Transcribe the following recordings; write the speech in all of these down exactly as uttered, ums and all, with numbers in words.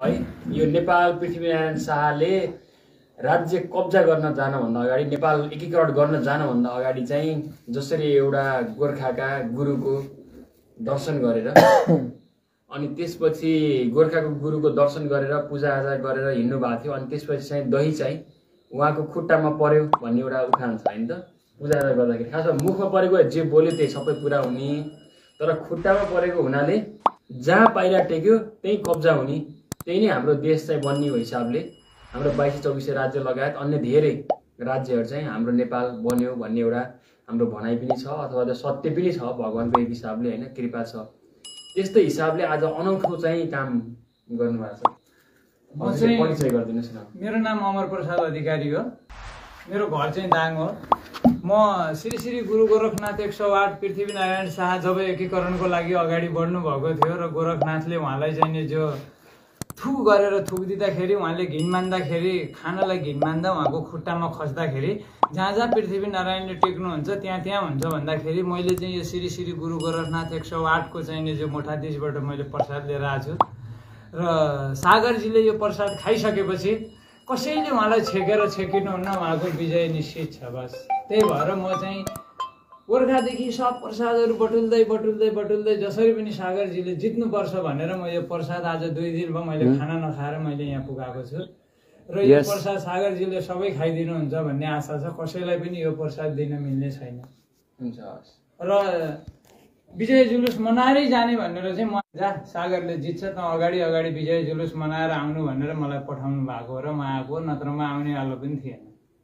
है यो नेपाल पृथ्वीनारायण शाहले राज्य कब्जा गर्न जानुभन्दा अगाडि नेपाल एकीकरण गर्न जानुभन्दा अगाडि चाहिँ जसरी एउटा गोर्खाका गुरुको दर्शन गरेर अनि त्यसपछि गोर्खाको गुरुको दर्शन गरेर पूजाआजा गरेर हिँड्नु भएको थियो अनि त्यसपछि चाहिँ दही चाहिँ उहाँको खुट्टामा पर्यो भन्ने एउटा उखान छ हैन त पूजाआजा गर्दाखेरि खासमा मुखमा परेको जे बोल्यो त्यही सबै पुरा हुने तर खुट्टामा परेको हुनाले जहाँ पाइला टेक्यो त्यही कब्जा हुने त्यही नै हाम्रो देश चाहिँ बन्ने हिसाबले हाम्रो बाइस चौबिस राज्य लगायत अन्य धेरै राज्यहरू चाहिँ हाम्रो नेपाल बन्यो भन्ने एउटा हाम्रो भनाइ पनि छ अथवा त सत्य पनि छ भगवानको एक हिसाबले हैन कृपा छ त्यस्तै हिसाबले आज अनौठो चाहिँ काम गर्नु भएको छ म चाहिँ परिचय गरिदिनुस् न मेरो नाम अमर प्रसाद अधिकारी हो मेरो घर चाहिँ दाङ हो म श्री श्री गुरु गोरखनाथ एक सौ आठ पृथ्वीनारायण शाह जब एकीकरणको लागि अगाडि बढ्नु भएको थियो र गोरखनाथले उहाँलाई चाहिँ जो थुक गरेर थुक दिँदाखेरि उहाँले घिन मान्दाखेरि खानालाई घिन मान्दा उहाँको खुट्टामा खस्दाखेरि जहाँ जहाँ पृथ्वीनारायणले टेक्नुहुन्छ त्यहाँ त्यहाँ हुन्छ भन्दाखेरि मैले चाहिँ यो श्री श्री गुरु गोरखनाथ एक सौ आठको चाहिँ जो मोठाधीशबाट मैले प्रसाद लिएर आएको छु र सागरजीले यो प्रसाद खाइसकेपछि कसैले उहाँलाई छेकेर छेकिनुहुन्न उहाँको विजय निश्चित छ बस त्यही भएर म चाहिँ गोर्खादेखि सब प्रसादहरू बटुल्दै बटुल्दै बटुल्दै जसरी पनि सागरजीले जित्नुपर्छ भनेर म यो प्रसाद आज दुई दिन भयो मैले खाना नखाएर मैले यहाँ पुगाएको छु र यो प्रसाद सागरजीले सबै खाइदिनुहुन्छ भन्ने आशा छ कसैलाई पनि यो प्रसाद दिन मिल्ने छैन हुन्छ र विजय जुलुस मनाएरै जाने भनेर चाहिँ म जा सागरले जित्छ त अगाडि अगाडि विजय जुलुस मनाएर आउनु भनेर मलाई पठाउनु भएको र म आएको नत्र म आउनेवालो पनि थिएन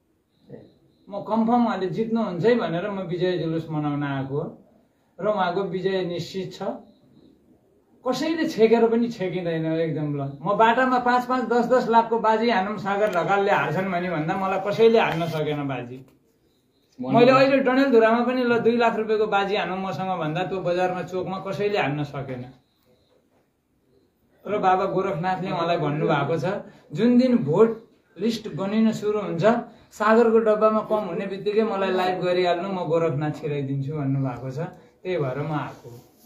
म कन्फर्म उहाँले जित्नुहुन्छ है भनेर म विजय जुलुस मनाउन आएको र उहाँको विजय निश्चित छ कसैले छेकेर पनि छेकिँदैन एकदम ल म बाटामा पाँच पाँच दस दस लाखको बाजी हानौँ सागर ढकालले हार्छन् भने भन्दा मलाई कसैले हार्न सकेन बाजी मैले अहिले डडेलधुरामा पनि ल दुई लाख रुपियाँको बाजी हानौँ मसँग भन्दा त्यो बजारमा चोकमा कसैले हान्न सकेन र बाबा गोरखनाथले उहाँलाई भन्नुभएको छ जुन दिन भोट लिस्ट बनिन सुरु हुन्छ सागरको डब्बामा कम हुने बित्तिकै मलाई लाइभ गरिहाल्नु म गोरखनाथ छिराइदिन्छु भन्नुभएको छ त्यही भएर म आएको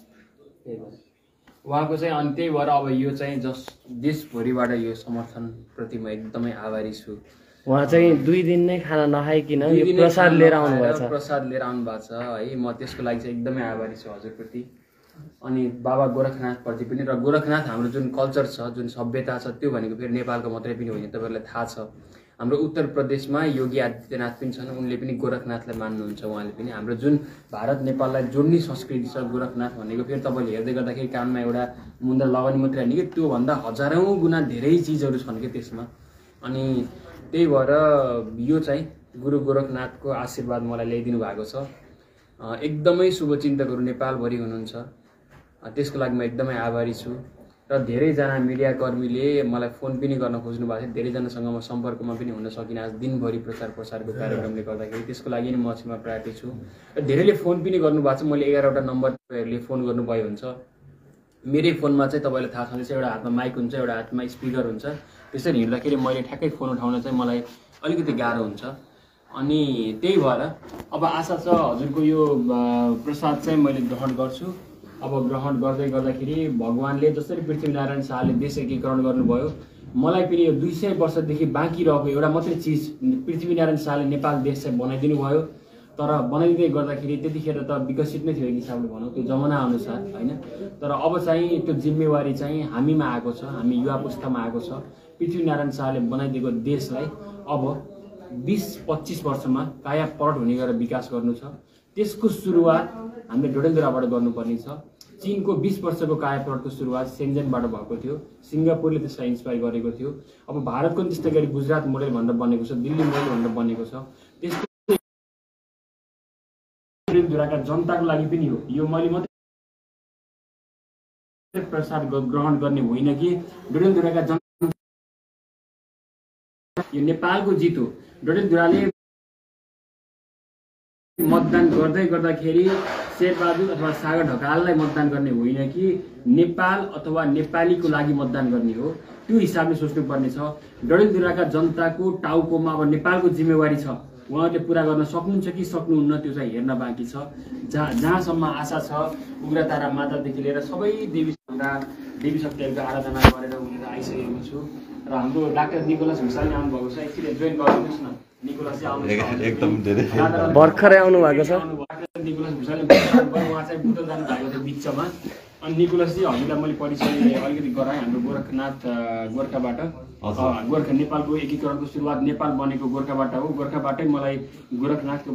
उहाँको चाहिँ अनि त्यही भएर अब यो चाहिँ जस देशभरिबाट यो समर्थन प्रति म एकदमै आभारी छु उहाँ चाहिँ दुई दिन नै खाना नखाइकन यो प्रसाद लिएर आउनु भएको छ प्रसाद लिएर आउनु भएको छ है म त्यसको लागि चाहिँ एकदमै आभारी छु हजुरप्रति अनि बाबा गोरखनाथप्रति पनि र गोरखनाथ हाम्रो जुन कल्चर छ जुन सभ्यता छ त्यो भनेको फेरि नेपालको मात्रै पनि होइन तपाईँहरूलाई थाहा छ हाम्रो उत्तर प्रदेशमा योगी आदित्यनाथ पनि छन् उनले पनि गोरखनाथलाई मान्नुहुन्छ उहाँले पनि हाम्रो जुन भारत नेपाललाई जोड्ने संस्कृति छ गोरखनाथ भनेको फेरि तपाईँले हेर्दै गर्दाखेरि कानमा एउटा मुन्द्रा लगाउने मात्रै होइन कि त्योभन्दा हजारौँ गुणा धेरै चिजहरू छन् कि त्यसमा अनि त्यही भएर यो चाहिँ गुरु गोरखनाथको आशीर्वाद मलाई ल्याइदिनु भएको छ एकदमै शुभचिन्तकहरू नेपालभरि हुनुहुन्छ त्यसको लागि म एकदमै आभारी छु र धेरैजना मिडियाकर्मीले मलाई फोन पनि गर्न खोज्नु भएको थियो धेरैजनासँग म सम्पर्कमा पनि हुन सकिनँ आज दिनभरि प्रचार प्रसारको कार्यक्रमले गर्दाखेरि त्यसको लागि नै म क्षमा प्रार्थी छु र धेरैले फोन पनि गर्नुभएको छ मैले एघारवटा नम्बरहरूले फोन गर्नुभयो हुन्छ मेरै फोनमा चाहिँ तपाईँलाई थाहा छँदैछ एउटा हातमा माइक हुन्छ एउटा हातमा स्पिकर हुन्छ त्यसरी हिँड्दाखेरि मैले ठ्याक्कै फोन उठाउन चाहिँ मलाई अलिकति गाह्रो हुन्छ अनि त्यही भएर अब आशा छ हजुरको यो प्रसाद चाहिँ मैले ग्रहण गर्छु अब ग्रहण गर्दै गर्दाखेरि भगवानले जसरी पृथ्वीनारायण शाहले देश एकीकरण गर्नुभयो मलाई पनि यो दुई सय वर्षदेखि बाँकी रहेको एउटा मात्रै चिज पृथ्वीनारायण शाहले नेपाल देश चाहिँ बनाइदिनु भयो तर बनाइदिँदै गर्दाखेरि त्यतिखेर त विकसित नै थियो एक हिसाबले भनौँ त्यो जमाना अनुसार होइन तर अब चाहिँ त्यो जिम्मेवारी चाहिँ हामीमा आएको छ हामी युवा पुस्तामा आएको छ पृथ्वीनारायण शाहले बनाइदिएको देशलाई अब बिस पच्चिस वर्षमा काया पलट हुने गरेर विकास गर्नु छ त्यसको सुरुवात हामीले डडेलधुराबाट गर्नुपर्ने छ चीनको बिस वर्षको काया पलटको सुरुवात सेन्जेनबाट भएको थियो सिङ्गापुरले त्यसलाई इन्सपायर गरेको थियो अब भारतको त्यस्तै गरी गुजरात मोडेल भनेर बनेको छ दिल्ली मोडेल भनेर बनेको छ त्यसको डडेलधुराका जनताको लागि पनि हो यो मैले मात्रै प्रसाद ग्रहण गर्ने होइन कि डडेलधुराका जनता यो नेपालको जित हो डडेलधुराले मतदान गर्दै गर्दाखेरि शेर बहादुर अथवा सागर ढकाललाई मतदान गर्ने होइन कि नेपाल अथवा नेपालीको लागि मतदान गर्ने हो त्यो हिसाबले सोच्नुपर्ने छ डडेलधुराका जनताको टाउकोमा अब नेपालको जिम्मेवारी छ उहाँहरूले पुरा गर्न सक्नुहुन्छ कि सक्नुहुन्न त्यो चाहिँ हेर्न बाँकी छ। जहाँ जहाँसम्म आशा छ उग्रतारा मातादेखि लिएर सबै देवी हाम्रा देवी शक्तिहरूको आराधना गरेर उनीहरू आइसकेको छु र हाम्रो डाक्टर निकोलस भुषालले आउनुभएको छ। एकचोटि जोइन गरिदिनुहोस् न। निकोलस चाहिँ आउनु एकदम धेरै भर्खरै आउनु भएको छ। निकोलस भुषालले उहाँ चाहिँ बुद्ध जानुभएको थियो बिचमा। अनि निकोलसजी हजुरलाई मैले परिचय अलिकति गराएँ हाम्रो गोरखनाथ गोर्खाबाट। गोर्खा नेपालको एकीकरणको सुरुवात नेपाल बनेको गोर्खाबाट हो। गोर्खाबाटै मलाई गोरखनाथको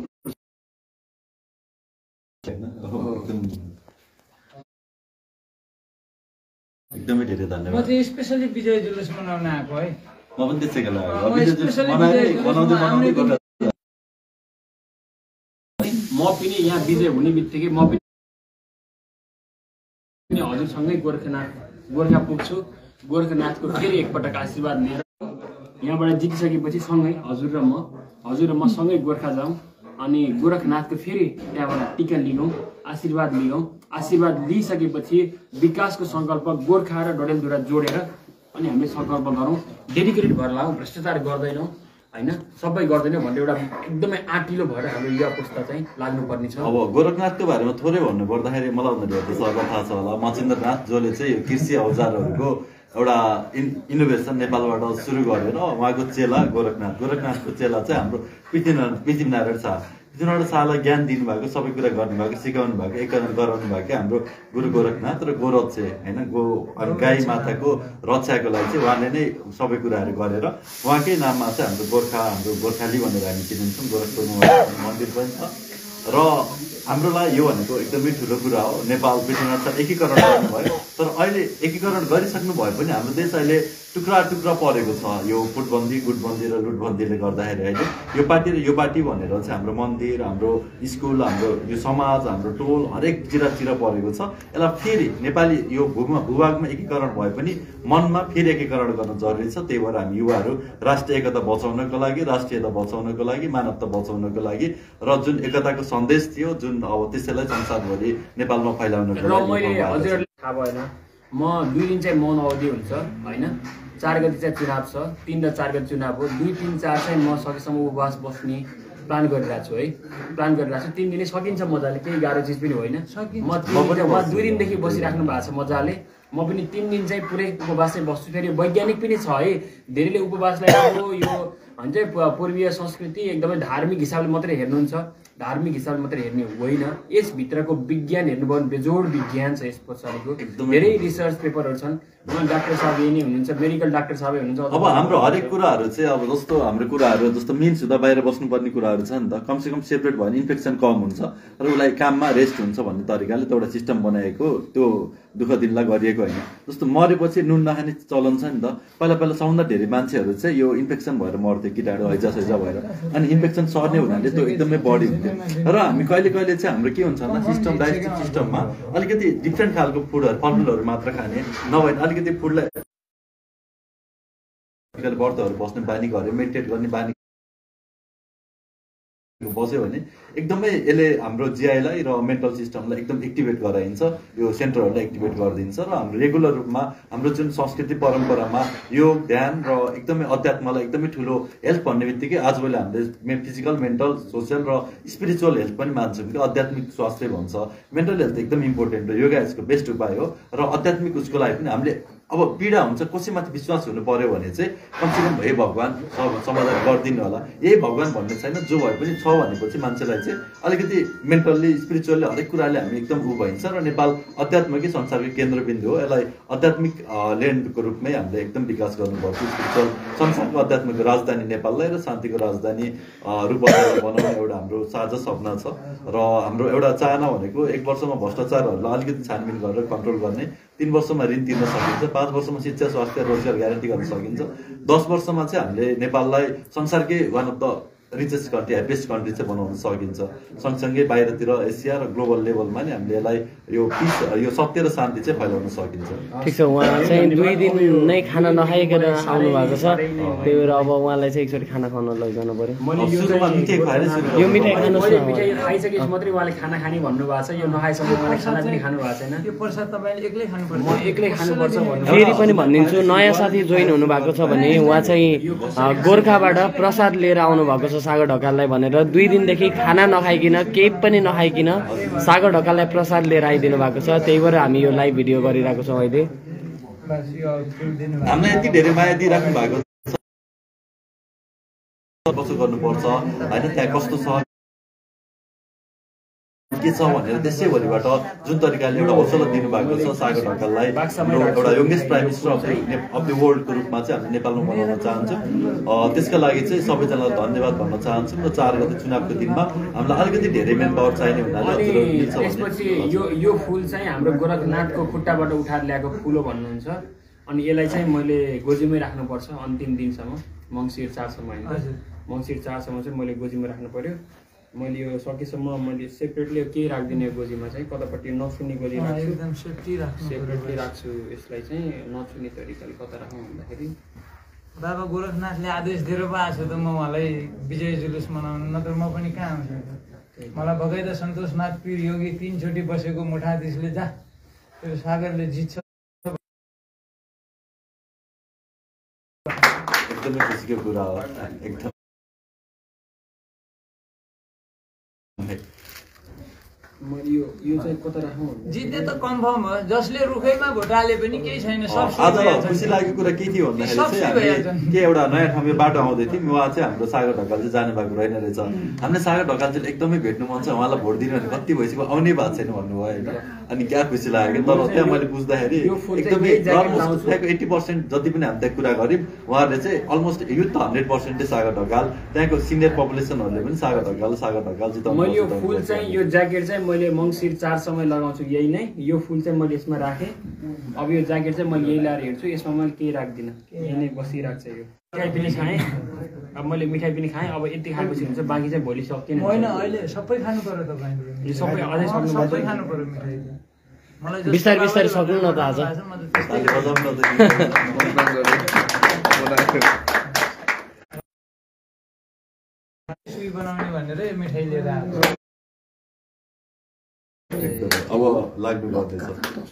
एकदमै धेरै म धन्यवाद। चाहिँ स्पेसली विजय जुलुस मनाउन आएको है। म पनि त्यसैको लागि म स्पेसली विजय जुलुस मनाउने म पनि यहाँ विजय हुने बित्तिकै म पनि हजुरसँगै गोर्खानाथ गोर्खा पुग्छु। गोर्खानाथको फेरि एकपटक आशीर्वाद लिएर यहाँबाट जितिसकेपछि सँगै हजुर र म हजुर र म सँगै गोर्खा जाउँ अनि गोरखनाथको फेरि त्यहाँबाट टिका लिगौँ, आशीर्वाद लिगौँ। आशीर्वाद लिइसकेपछि विकासको सङ्कल्प गोर्खा र डडेलधुरा जोडेर अनि हामीले सङ्कल्प गरौँ। डेडिकेटेड भएर लाउँ, भ्रष्टाचार गर्दैनौँ होइन, सबै गर्दैनौँ भन्ने एउटा एकदमै आँटिलो भएर हाम्रो युवा पुस्ता चाहिँ लाग्नुपर्ने छ। अब गोरखनाथको बारेमा थोरै भन्नु पर्दाखेरि मलाई भन्दाखेरि सबैलाई थाहा छ होला मचिन्द्रनाथ जसले चाहिँ यो कृषि औजारहरूको एउटा इन इनोभेसन नेपालबाट सुरु गरेर उहाँको चेला गोरखनाथ गोरखनाथको चेला चाहिँ हाम्रो पृथ्वीनारायण पृथ्वीनारायण शाह पृथ्वीनारायण शाहलाई ज्ञान दिनुभएको, सबै कुरा गर्नुभएको, सिकाउनु भएको, एकीकरण गराउनु भएको हाम्रो गुरु गोरखनाथ र गोरक्षे होइन गो गाई माताको रक्षाको लागि चाहिँ उहाँले नै सबै कुराहरू गरेर उहाँकै नाममा चाहिँ हाम्रो गोर्खा हाम्रो गोर्खाली भनेर हामी चिनिन्छौँ। गोरखपुरमा मन्दिर पनि छ र हाम्रो लागि यो भनेको एकदमै ठुलो कुरा हो। नेपाल पृथ्वीनारायण शाह एकीकरण गर्नुभयो तर अहिले एकीकरण गरिसक्नु भए पनि हाम्रो देश अहिले टुक्रा टुक्रा परेको छ। यो फुटबन्दी गुटबन्दी र लुटबन्दीले गर्दाखेरि अहिले यो पार्टी र यो पार्टी भनेर चाहिँ हाम्रो मन्दिर हाम्रो स्कुल हाम्रो यो समाज हाम्रो टोल हरेक चिरातिर परेको छ। यसलाई फेरि नेपाली यो भूमा भूभागमा एकीकरण भए पनि मनमा फेरि एकीकरण गर्न जरुरी छ। त्यही भएर हामी युवाहरू राष्ट्रिय एकता बचाउनको लागि राष्ट्रियता बचाउनको लागि मानवता बचाउनको लागि र जुन एकताको सन्देश थियो जुन अब त्यसैलाई संसारभरि नेपालमा फैलाउनको लागि हजुरहरूले थाहा भएन म दुई दिन चाहिँ मौन अवधि हुन्छ होइन। चार गति चाहिँ चुनाव छ, तिन र चार गति चुनाव हो। दुई तिन चार चाहिँ म सकेसम्म उपवास बस्ने प्लान गरिरहेको छु है, प्लान गरिरहेको छु। तिन दिनै सकिन्छ मजाले, केही गाह्रो चिज पनि होइन। म म दुई दिनदेखि बसिराख्नु भएको छ मजाले। म पनि तिन दिन चाहिँ पुरै उपवास चाहिँ बस्छु। फेरि वैज्ञानिक पनि छ है, धेरैले उपवासलाई अब यो भन्छ पूर्वीय संस्कृति एकदमै धार्मिक हिसाबले मात्रै हेर्नुहुन्छ, धार्मिक हिसाबले मात्रै हेर्ने होइन। यसभित्रको विज्ञान हेर्नुभयो भने बेजोड विज्ञान छ यस पछाडिको। धेरै रिसर्च पेपरहरू छन्। उहाँ डाक्टर साहब यही नै हुनुहुन्छ, मेडिकल डाक्टर साहब हुनुहुन्छ। अब हाम्रो हरेक कुराहरू चाहिँ अब जस्तो हाम्रो कुराहरू जस्तो मिन्स हुँदा बाहिर बस्नुपर्ने कुराहरू छ नि त, कमसेकम सेपरेट भयो भने इन्फेक्सन कम हुन्छ र उसलाई काममा रेस्ट हुन्छ भन्ने तरिकाले त एउटा सिस्टम बनाएको त्यो दुःख दिनलाई गरिएको होइन। जस्तो मरेपछि नुन नखाने चलन छ नि त। पहिला पहिला सबभन्दा धेरै मान्छेहरू चाहिँ यो इन्फेक्सन भएर मर्थ्यो, किटाणु हैजा सैजा भएर। अनि इन्फेक्सन सर्ने हुनाले त्यो एकदमै बढी हुन्थ्यो र हामी कहिले कहिले चाहिँ हाम्रो के हुन्छ भन्दा सिस्टम डाइजेस्टिभ सिस्टममा अलिकति डिफ्रेन्ट खालको फुडहरू फलफुलहरू मात्र खाने नभए अलिकति फुडलाई व्रतहरू बस्ने बानी गऱ्यो, मेडिटेट गर्ने बानी बस्यो भने एकदमै यसले हाम्रो जिआईलाई र मेन्टल सिस्टमलाई एकदम एक्टिभेट गराइन्छ, यो सेन्टरहरूलाई एक्टिभेट गरिदिन्छ र हाम्रो रेगुलर रूपमा हाम्रो जुन संस्कृति परम्परामा योग ध्यान र एकदमै अध्यात्मलाई एकदमै ठुलो हेल्थ भन्ने बित्तिकै आजभोलि हामीले फिजिकल मेन्टल सोसियल र स्पिरिचुअल हेल्थ पनि मान्छौँ कि आध्यात्मिक स्वास्थ्य भन्छ। मेन्टल हेल्थ एकदम इम्पोर्टेन्ट हो, योगा यसको बेस्ट उपाय हो र आध्यात्मिक उसको लागि पनि हामीले अब पीडा हुन्छ कसैमाथि विश्वास हुनु पर्यो भने चाहिँ कमसेकम हे भगवान् समाधान गरिदिनु होला। यही भगवान् भन्ने छैन, जो भए पनि छ भनेपछि मान्छेलाई चाहिँ अलिकति मेन्टल्ली स्पिरिचुअल्ली हरेक कुराले हामी एकदम ऊ भइन्छ र नेपाल अध्यात्मकै संसारको केन्द्रबिन्दु हो। यसलाई आध्यात्मिक ल्यान्डको रूपमै हामीले एकदम विकास गर्नुपर्छ। स्पिरिचुअल संसारको आध्यात्मिक राजधानी नेपाललाई र शान्तिको राजधानी रूपन्देही बनाउने एउटा हाम्रो साझा सपना छ र हाम्रो एउटा चाहना भनेको एक वर्षमा भ्रष्टाचारहरूलाई अलिकति छानबिन गरेर कन्ट्रोल गर्ने, तीन वर्षमा ऋण तिर्न सकिन्छ, पाँच वर्षमा शिक्षा स्वास्थ्य रोजगार ग्यारेन्टी गर्न सकिन्छ, दस वर्षमा चाहिँ हामीले नेपाललाई संसारकै one of the richest country happiest country चाहिँ बनाउन सकिन्छ। सँगसँगै बाहिरतिर एसिया र ग्लोबल लेभलमा नि हामीले यसलाई यो पिस यो सत्य र शान्ति चाहिँ फैलाउन सकिन्छ। ठिक छ, उहाँ चाहिँ दुई दिन नै खाना नखाइकन आउनु भएको छ, त्यही भएर अब उहाँलाई चाहिँ एकचोटि खाना खान लैजानु पर्यो। यो मिठाई खानुहोस् न, मिठाई खाइसकेपछि मात्रै उहाँले खाना खाने भन्नुभएको छ। यो नखाइसकेपछि उहाँले खाना पनि खानु भएको छैन। यो प्रसाद तपाईँले एक्लै खानुपर्छ, म एक्लै खानुपर्छ भन्नु। फेरि पनि भनिदिन्छु, नयाँ साथी जोइन हुनु भएको छ भने उहाँ चाहिँ गोर्खाबाट प्रसाद लिएर आउनु भएको छ सागर ढकाललाई भनेर दुई दिनदेखि खाना नखाइकन केही पनि नखाइकन सागर ढकाललाई प्रसाद लिएर आइदिनु भएको छ। त्यही भएर हामी यो लाइभ भिडियो गरिरहेको छौँ अहिले। हामीलाई यति धेरै माया दिइराख्नु भएको कसो गर्नुपर्छ होइन, त्यहाँ कस्तो छ के छ भनेर त्यसै भरिबाट जुन तरिकाले एउटा हौसला दिनुभएको छ सागर ढकाललाई एउटा youngest prime minister of of the वर्ल्डको रूपमा चाहिँ हामी नेपालमा बनाउन चाहन्छौँ। त्यसका लागि चाहिँ सबैजनालाई धन्यवाद भन्न चाहन्छौँ र चार गते चुनावको दिनमा हामीलाई अलिकति धेरै मेन पावर चाहिने हुनाले त्यसपछि यो यो फुल चाहिँ हाम्रो गोरखनाथको खुट्टाबाट उठाएर ल्याएको फुल हो भन्नुहुन्छ। अनि यसलाई चाहिँ मैले गोजीमै राख्नुपर्छ अन्तिम दिनसम्म, मङ्सिर चारसम्म होइन, मङ्सिर चारसम्म चाहिँ मैले गोजीमा राख्नु पर्यो। मैले यो सकेसम्म मैले सेपरेटली केही राख्दिनँ यो गोजीमा चाहिँ, कतापट्टि नछुने गोजी राख्छु, सेपरेटली राख्छु यसलाई चाहिँ नछुने तरिकाले। कता राखौँ भन्दाखेरि बाबा गोरखनाथले आदेश दिएर पो आएको त म उहाँलाई विजय जुलुस मनाउनु, नत्र म पनि कहाँ आउँछु। मलाई भगाइ त सन्तोषनाथ पीर योगी तिनचोटि बसेको मुठाधीशले जा त्यो सागरले जित्छ। एकदमै खुसीको कुरा हो एकदम। यो यो चाहिँ कता राखौँ जित्ने त कन्फर्म हो, जसले रुखैमा भोट हाले पनि केही छैन। आज खुसी लागेको कुरा के थियो भन्दाखेरि चाहिँ के एउटा नयाँ ठाउँमा बाटो आउँदै थियौँ, उहाँ चाहिँ हाम्रो सागर ढकाल चाहिँ जानु भएको रहेन रहेछ। हामीले सागर ढकाल चाहिँ एकदमै भेट्नु मन छ, उहाँलाई भोट दिनु भने कति भइसक्यो आउनै भएको छैन भन्नुभयो होइन। अनि क्या खुसी लाग्यो। तर त्यहाँ मैले बुझ्दाखेरि एकदमै अलमोस्ट एट्टी पर्सेन्ट जति पनि हामी त्यहाँ कुरा गऱ्यौँ उहाँहरूले चाहिँ अलमोस्ट युथ हन्ड्रेड पर्सेन्टै सागर ढकाल, त्यहाँको सिनियर पपुलेसनहरूले पनि सागर ढकाल सागर ढकाल जिताउनु। मैले यो फुल चाहिँ यो ज्याकेट चाहिँ मैले मङ्सिर चारसम्म लगाउँछु, यही नै यो फुल चाहिँ मैले यसमा राखेँ। अब यो ज्याकेट चाहिँ मैले यही ल्याएर हिँड्छु, यसमा मैले केही राख्दिनँ, यही नै बसिरहेको छ। यो मिठाई पनि खाएँ, अब मैले मिठाई पनि खाएँ, अब यति खाएपछि हुन्छ, बाँकी चाहिँ भोलि सकिएन। होइन अहिले सबै खानु पर्यो तपाईँले, यो सबै अझै सक्नु सबै खानु पर्यो मिठाई। मलाई बिस्तारै बिस्तारै सक्नु न त आज। सुई बनाउने भनेर मिठाई लिएर आएको। अब लाग्नु गर्दैछ।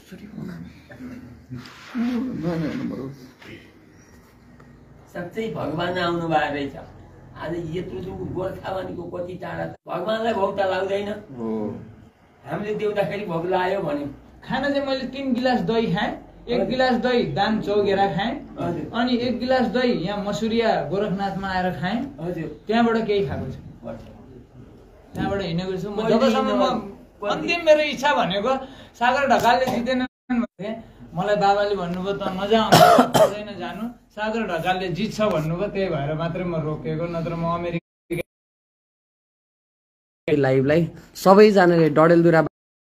साँच्चै भगवान आउनु भएको रहेछ आज। यत्रो दूर गोर्खावानीको कति टाढा, भगवानलाई भोग त लाग्दैन। हामीले देउदाखेरि भोग लाग्यो भने खाना चाहिँ मैले तिन गिलास दही खाएँ, एक गिलास दही दान चौगेरा खाएँ, अनि एक गिलास दही यहाँ मसुरिया गोरखनाथमा आएर खाएँ। त्यहाँबाट केही खाएको छु, त्यहाँबाट हिँडेको छु। म जबसम्म म अन्तिम मेरो इच्छा भनेको सागर ढकालले जितेन भने मलाई बाबाले भन्नुभयो त नजाउँ जानु, सागर ढकालले जित्छ भन्नुभयो, त्यही भएर मात्रै म रोकेको, नत्र म अमेरिका लाइभलाई सबैजनाले डडेलधुरा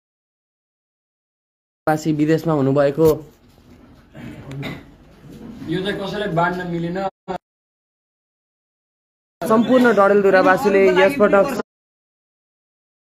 वासी विदेशमा हुनुभएको यो चाहिँ कसैलाई बाँड्न मिलेन। सम्पूर्ण डडेलधुरा वासीले यसपटक